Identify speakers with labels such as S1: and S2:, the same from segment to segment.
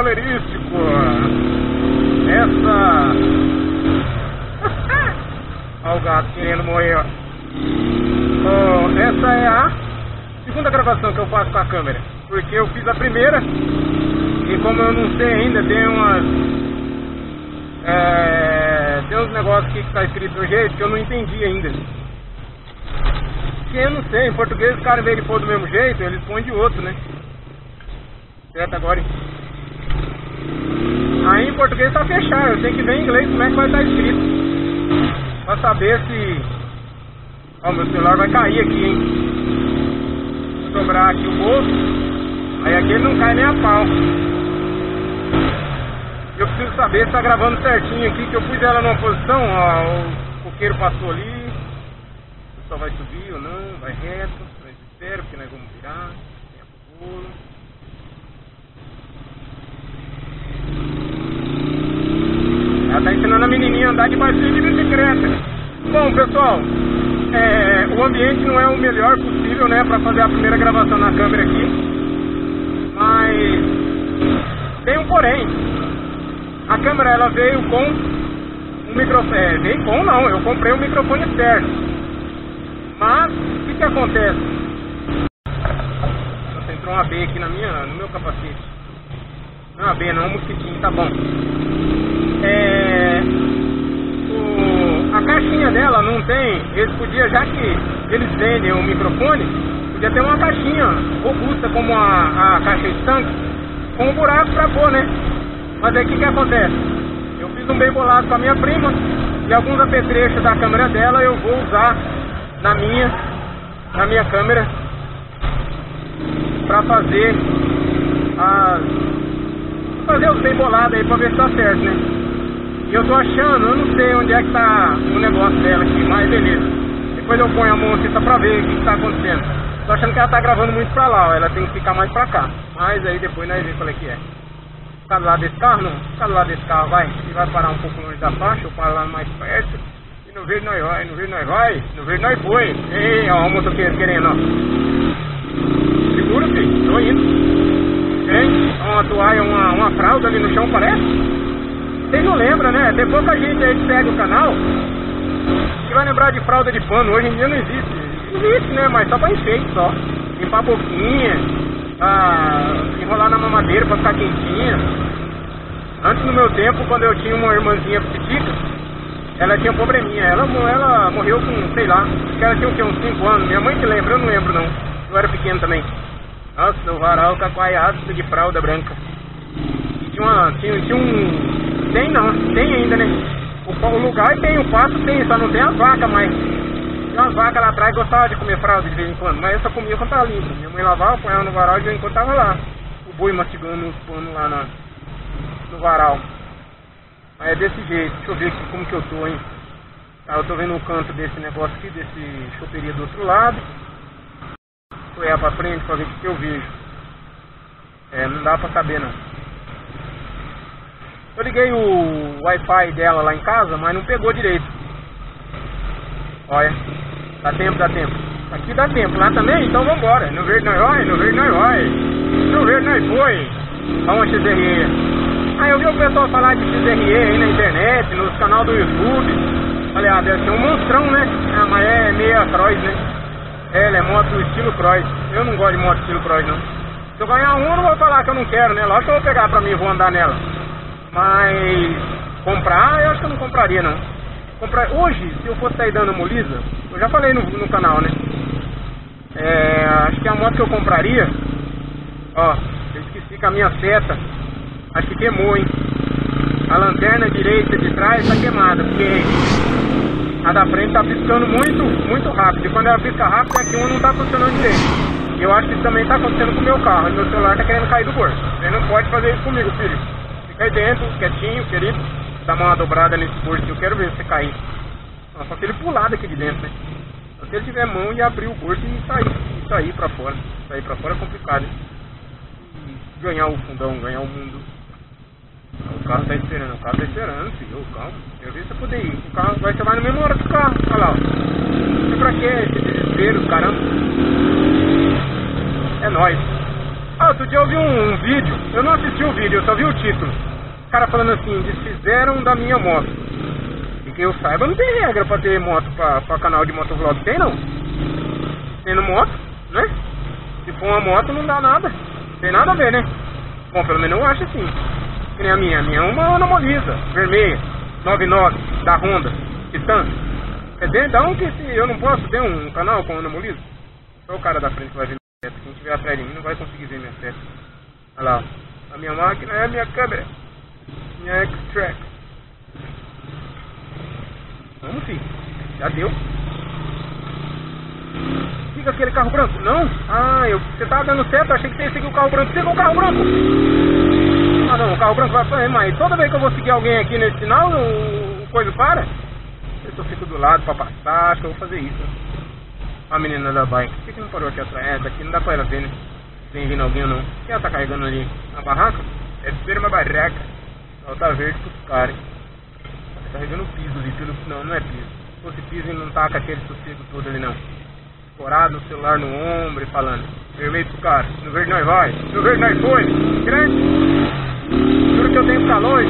S1: galerístico. Essa... Olha o gato querendo morrer, ó. Essa é a segunda gravação que eu faço com a câmera. Porque eu fiz a primeira e como eu não sei ainda, tem uns negócios aqui que tá escrito de um jeito que eu não entendi ainda. Porque eu não sei, em português os caras, em vez de pôr do mesmo jeito, eles põem de outro, né? Certo agora? Aí em português tá fechado, eu tenho que ver em inglês como é que vai estar escrito. Pra saber se... Ó, meu celular vai cair aqui, hein? Vou dobrar aqui o bolso. Aí aqui ele não cai nem a pau. Eu preciso saber se tá gravando certinho aqui, que eu pus ela numa posição, ó, o coqueiro passou ali. Só vai subir ou não, vai reto, nós espera, porque nós vamos virar. Tem a pulo. Ela tá ensinando a menininha a andar de barquinho de bicicleta. Bom, pessoal, o ambiente não é o melhor possível, né, pra fazer a primeira gravação na câmera aqui. Mas tem um porém. A câmera ela veio com um microfone. Veio com não, eu comprei um microfone externo. Mas o que acontece? Nossa, entrou uma B aqui no meu capacete. Não é uma B não, um mosquitinho, tá bom. A caixinha dela não tem. Eles podiam, já que eles vendem o microfone, podia ter uma caixinha robusta como a caixa estanque, com um buraco pra pôr, né? Mas aí o que acontece? Eu fiz um bem bolado com a minha prima e alguns apetrechos da câmera dela eu vou usar na minha câmera pra fazer os bem bolados aí pra ver se tá certo, né? E eu tô achando, eu não sei onde é que tá o negócio dela aqui, mas beleza. Depois eu ponho a mão aqui só pra ver o que tá acontecendo. Tô achando que ela tá gravando muito pra lá, ó. Ela tem que ficar mais pra cá. Mas aí depois nós vemos qual é que é. Ficar do lado desse carro, não? Ficar do lado desse carro, vai. E vai parar um pouco longe da faixa, ou parar lá mais perto. E no verde nós vai, no verde nós vai, no verde nós foi. Ei, ó, o motoqueiro querendo, ó. Segura, filho, tô indo. Hein? Uma toalha, uma fralda ali no chão, parece? Vocês não lembram, né? Tem pouca gente aí que segue o canal que vai lembrar de fralda de pano. Hoje em dia não existe. Existe, né? Mas só pra enfeite, só. Limpar a boquinha, enrolar na mamadeira pra ficar quentinha. Antes, no meu tempo, quando eu tinha uma irmãzinha petita, ela tinha um probleminha. Ela morreu com, sei lá, acho que ela tinha o quê? Uns 5 anos. Minha mãe que lembra, eu não lembro não. Eu era pequeno também. Nossa, o varal cacoaiado de fralda branca. E tinha um... Tem ainda, né? O lugar tem, o pasto tem, só não tem as vacas mais. Tinha umas vacas lá atrás que gostavam de comer fralda de vez em quando, mas eu só comia quando tava limpo. Minha mãe lavava, põe no varal e de vez em quando tava lá. O boi mastigando os panos lá no varal. Mas é desse jeito, deixa eu ver aqui como que eu tô, hein. Tá, eu tô vendo o canto desse negócio aqui, desse choperia do outro lado. Vou olhar pra frente pra ver o que eu vejo. Não dá pra saber não. Eu liguei o Wi-Fi dela lá em casa, mas não pegou direito. Olha, dá tempo. Aqui dá tempo, lá também, então vambora. No verde nós vai, no verde nós vai. No verde nós foi. Olha uma XRE. Aí eu vi o pessoal falar de XRE aí na internet, nos canais do YouTube. Falei, deve ser um monstrão, né? Mas é meia cross, né? Ela é moto estilo cross. Eu não gosto de moto estilo cross, não. Se eu ganhar um, eu não vou falar que eu não quero, né? Lógico que eu vou pegar pra mim e vou andar nela. Mas comprar, eu acho que eu não compraria, não. Hoje, se eu fosse sair dando molisa, eu já falei no canal, né? Acho que a moto que eu compraria, ó, eu esqueci que a minha seta, acho que queimou, hein? A lanterna direita de trás tá queimada, porque a da frente tá piscando muito rápido. E quando ela pisca rápido é que uma não tá funcionando direito. E eu acho que isso também tá acontecendo com o meu carro. E meu celular tá querendo cair do bolso. Você não pode fazer isso comigo, filho. Fica aí dentro, quietinho, querido. Dá uma dobrada nesse bolso, eu quero ver você cair. Só se ele pular daqui de dentro, né? Só se ele tiver mão e abrir o bolso e sair pra fora. Sair pra fora é complicado, né? E ganhar o fundão, ganhar o mundo. O carro tá esperando, filho. Calma. Eu vi você poder ir. O carro vai na mesma hora do carro. Olha lá, ó. E pra que esse desespero, caramba? É nóis. Ah, outro dia eu vi um vídeo, eu não assisti o vídeo, eu só vi o título. O cara falando assim, desfizeram da minha moto. E que eu saiba, não tem regra pra ter moto, pra canal de motovlog, tem não? Tendo moto, né? Se for uma moto não dá nada, tem nada a ver, né? Bom, pelo menos eu acho assim. Que nem a minha é uma Ana Molisa, vermelha, 99, da Honda, Titan. Quer dizer, então que se eu não posso ter um canal com Ana Molisa? Só o cara da frente vai ver minha seta. Quem estiver atrás de mim não vai conseguir ver minha seta. Olha lá, ó. A minha máquina é a minha câmera. Minha X-Track. Vamos, filho. Já deu. Siga aquele carro branco. Não? Ah, você tava dando certo. Eu achei que você ia seguir o carro branco. Siga o carro branco. Ah, não. O carro branco vai fazer mais. Toda vez que eu vou seguir alguém aqui nesse sinal, o coisa para. Eu fico do lado pra passar. Acho que eu vou fazer isso. A menina da bike. Por que não parou aqui atrás? É, daqui não dá pra ela ver, né? Tem vindo alguém ou não. O que ela tá carregando ali? Na barraca? É de uma barraca. Ela tá verde pros caras. Tá carregando o piso ali. Não, não é piso. Se fosse piso, ele não tá com aquele sossego todo ali, não. Escorado no celular no ombro e falando. Vermelho pros caras. No verde nós vai. No verde nós foi. Grande. Juro que eu tenho calor.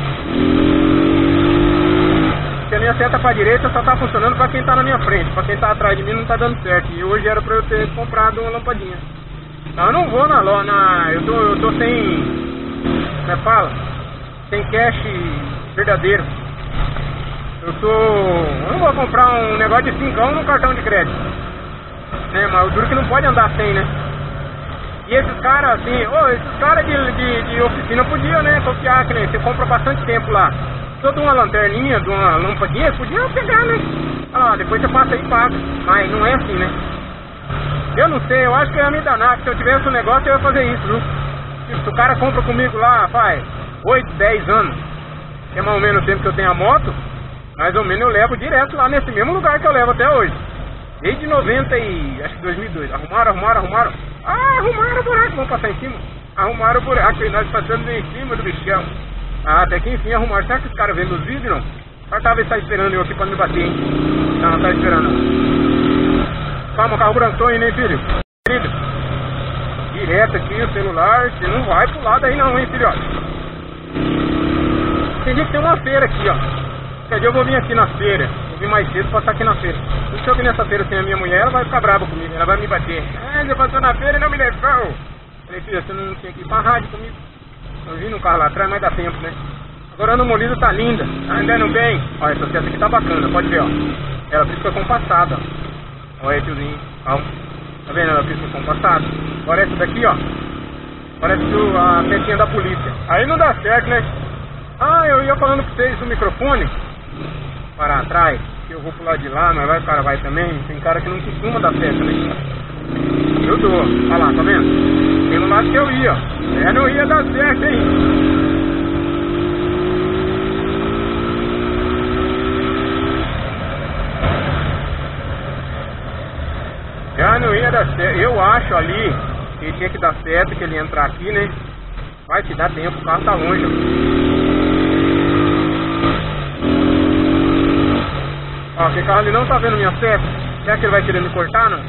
S1: Se a minha seta pra direita só tá funcionando pra quem tá na minha frente. Pra quem tá atrás de mim não tá dando certo. E hoje era pra eu ter comprado uma lampadinha. Não, eu não vou na loja. Eu tô sem... Como é que fala? Sem cash verdadeiro. Eu não vou comprar um negócio de 5 no cartão de crédito. Né, mas o duro que não pode andar sem, né? E esses caras assim, esses caras de oficina podiam, né, confiar, que nem você compra bastante tempo lá. Toda uma lanterninha, de uma lampadinha, podia pegar, né? Olha lá, depois você passa aí e paga. Mas não é assim, né? Eu não sei, eu acho que eu ia me danar, que se eu tivesse um negócio eu ia fazer isso, viu? Se o cara compra comigo lá, faz 8, 10 anos, que é mais ou menos o tempo que eu tenho a moto, mais ou menos eu levo direto lá nesse mesmo lugar que eu levo até hoje. Desde 90 e acho que 2002. Arrumaram. Ah, arrumaram o buraco, vamos passar em cima. Arrumaram o buraco e nós passamos em cima do bichão. Ah, até que enfim arrumaram. Será que os caras vendo os vídeos, não? O cara tava esperando eu aqui pra me bater, hein? Não tá esperando não. Calma, carro branco, hein, filho? Querido. Direto aqui o celular, você não vai pro lado aí não, hein, filhote? Tem gente que tem uma feira aqui, ó. Quer dizer, eu vou vir aqui na feira. Vou vir mais cedo, passar aqui na feira. Se eu vir nessa feira sem a minha mulher, ela vai ficar brava comigo. Ela vai me bater. Ah, você passou na feira e não me levou. Falei, filha, você não tinha que ir pra rádio comigo. Eu vi no carro lá atrás, mas dá tempo, né? Agora a Ana Molisa tá linda. Tá andando bem. Olha, essa seta aqui tá bacana, pode ver, ó. Ela pisca compassada, ó. Olha aí, tiozinho. Calma. Tá vendo? Ela pisca compassada. Agora essa daqui, ó. Parece a setinha da polícia. Aí não dá certo, né? Ah, eu ia falando pra vocês no microfone. Para atrás, que eu vou pro lado de lá, mas vai, o cara vai também. Tem cara que não costuma dar certo, né? Eu dou, olha lá, tá vendo? Tem no lado que eu ia, ó. Não ia dar certo, hein? Já não ia dar certo. Eu acho ali que tinha que dar certo, que ele ia entrar aqui, né? Vai te dar tempo, o carro tá longe, ó. Ó, aquele carro ali não tá vendo minha seta. Será que ele vai querer me cortar, não?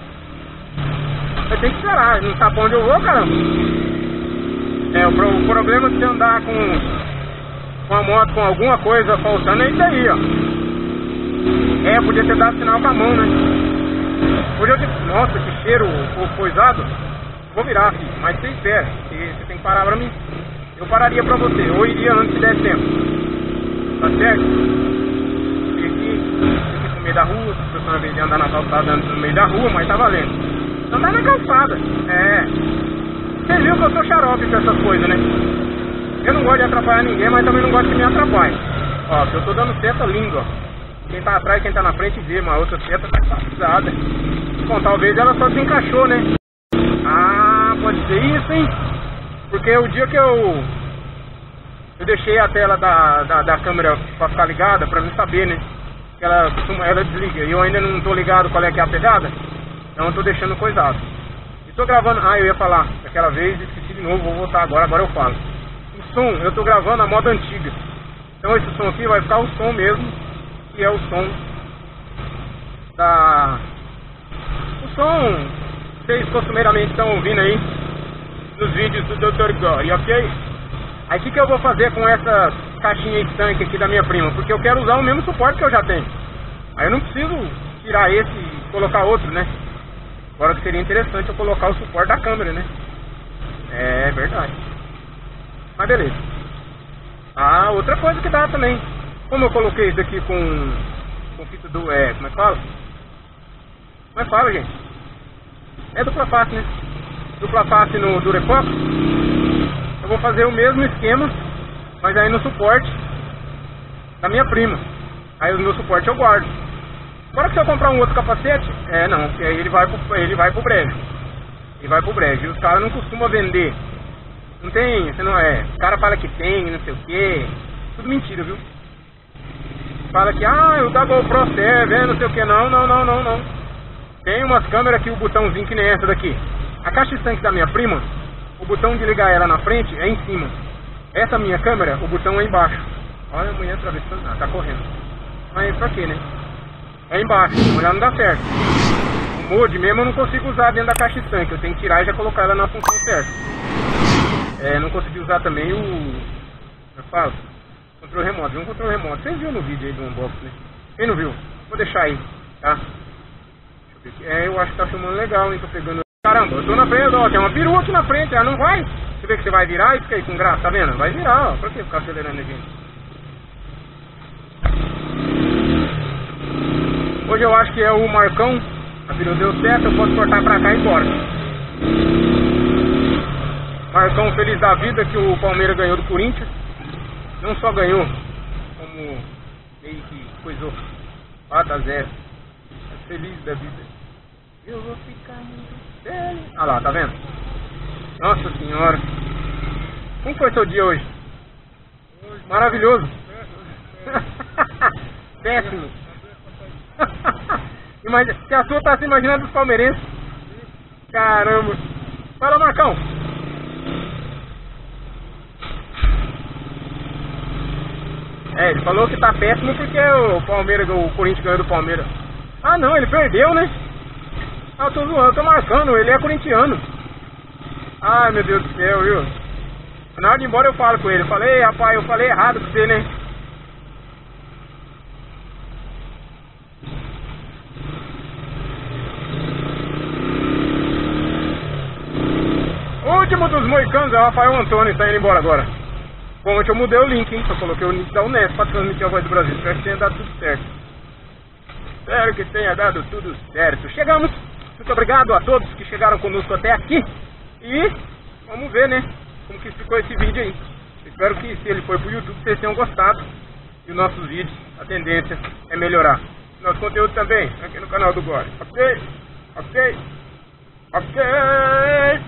S1: Eu tenho que esperar, não sabe pra onde eu vou, caramba. É, o problema de você andar com a moto, com alguma coisa faltando é isso aí, ó. É, podia ter dado sinal com a mão, né? Podia ter... Nossa, que cheiro coisado. Vou virar, filho, mas você espera. Você tem que parar pra mim. Eu pararia pra você, ou iria antes que desse tempo. Tá certo? No meio da rua, as pessoas ao invés de andar na calçada andando no meio da rua, mas tá valendo. Andar na calçada, é. Você viu que eu sou xarope com essas coisas, né? Eu não gosto de atrapalhar ninguém, mas também não gosto que me atrapalhe. Ó, eu tô dando seta linda, ó. Quem tá atrás, quem tá na frente vê, mas a outra seta tá passada. Bom, talvez ela só se encaixou, né? Ah, pode ser isso, hein? Porque o dia que eu deixei a tela da câmera pra ficar ligada, pra mim saber, né? Que ela desliga e eu ainda não tô ligado qual é que é a pegada, então eu tô deixando coisado. E tô gravando, eu ia falar daquela vez, esqueci de novo, vou voltar agora eu falo. O som, eu tô gravando a moda antiga. Então esse som aqui vai ficar o som mesmo, que é o som o som, vocês costumeiramente estão ouvindo aí, nos vídeos do Dr. Gore, ok? Aí o que eu vou fazer com essa caixinha estanque aqui da minha prima? Porque eu quero usar o mesmo suporte que eu já tenho. Aí eu não preciso tirar esse e colocar outro, né? Agora que seria interessante eu colocar o suporte da câmera, né? É verdade. Mas beleza. Ah, outra coisa que dá também. Como eu coloquei isso aqui com fita do... como é que fala? Como é que fala, gente? É dupla face, né? Dupla face no Durepox. Eu vou fazer o mesmo esquema, mas aí no suporte da minha prima. Aí o meu suporte eu guardo. Agora que se eu comprar um outro capacete, não, porque aí ele vai pro brejo. Ele vai pro brejo. E os caras não costumam vender. Não tem, você não é. O cara fala que tem, não sei o que. Tudo mentira, viu? Fala que, o da GoPro serve, não sei o que. Não. Tem umas câmeras aqui, o botãozinho que nem essa daqui. A caixa estanque da minha prima, o botão de ligar ela na frente é em cima. Essa minha câmera, o botão é embaixo. Olha a mulher atravessando, tá correndo. Mas pra quê, né? É embaixo, mas não dá certo. O mod mesmo eu não consigo usar dentro da caixa estanque. Eu tenho que tirar e já colocar ela na função certa. Não consegui usar também o... Como eu falo? Controle remoto. Viu um controle remoto. Vocês viram no vídeo aí do unboxing, né? Quem não viu? Vou deixar aí, tá? Deixa eu ver aqui. Eu acho que tá filmando legal, hein? Tô pegando... Caramba, eu tô na frente, ó. Tem uma perua aqui na frente, ela não vai. Você vê que você vai virar e fica aí com graça, tá vendo? Vai virar, ó. Pra que ficar acelerando aqui? Hoje eu acho que é o Marcão. A perua deu certo, eu posso cortar pra cá e ir embora. Marcão feliz da vida que o Palmeiras ganhou do Corinthians. Não só ganhou, como meio que coisou 4-0. Feliz da vida. Eu vou ficar muito feliz. Ah lá, tá vendo? Nossa senhora. Como foi seu dia hoje? Maravilhoso. Péssimo. Se a sua tá se imaginando dos palmeirenses. Caramba. Fala, Marcão. Ele falou que tá péssimo porque o Corinthians ganhou do Palmeiras. Ah não, ele perdeu, né? Eu tô zoando, tô marcando, ele é corintiano. Ai meu Deus do céu, viu? Na hora de ir embora eu falo com ele. Eu falei, rapaz, eu falei errado com você, né? O último dos moicanos é o Rafael Antônio, tá indo embora agora. Bom, ontem eu mudei o link, hein? Eu coloquei o link da Unesp pra transmitir a Voz do Brasil. Espero que tenha dado tudo certo. Espero que tenha dado tudo certo. Chegamos. Muito obrigado a todos que chegaram conosco até aqui. E vamos ver, né? Como que ficou esse vídeo aí. Espero que se ele for pro YouTube vocês tenham gostado. E os nossos vídeos, a tendência é melhorar. Nosso conteúdo também, aqui no canal do Gore. Ok?